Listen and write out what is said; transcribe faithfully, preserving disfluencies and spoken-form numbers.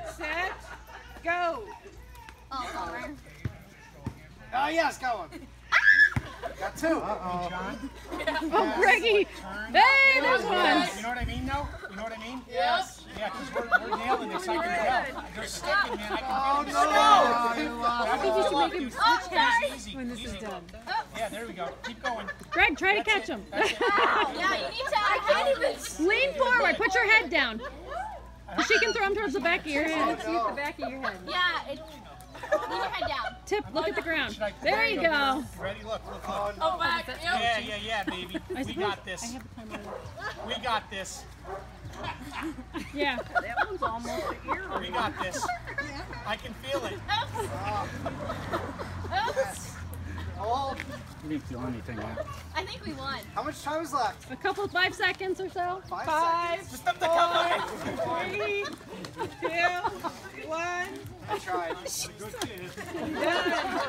set, go. Oh, Oh, yes, got one. Got two. Uh-oh. John? Oh, Greggy. Hey, there's one. You know what I mean, though? You know what I mean? Yes. Yeah, because we're, we're nailing this. I can tell. They're sticking, man. I Oh, can feel no. them. I think you should make him Oh, switch hats Easy, when this easy. is done. Yeah, there we go. Keep going. Greg, try to catch him. yeah, you need to. I can't even. Lean forward. Put your head down. She can throw him towards the back of your head. See at the back of your head. Yeah, it, leave your head down. Tip, look at the ground. Should I- There you go. Ready? Look, look, look. Oh, Oh, no. back. Yeah, yeah, yeah, baby. I We suppose got this. I have the timer. We got this. Yeah. That one's almost an ear. We got this. I can feel it. Oh, You didn't feel anything yet. I think we won. how much time is left? A couple, five seconds or so. Five, Five, seconds. Stop the cover. three, two, one. I tried. Done.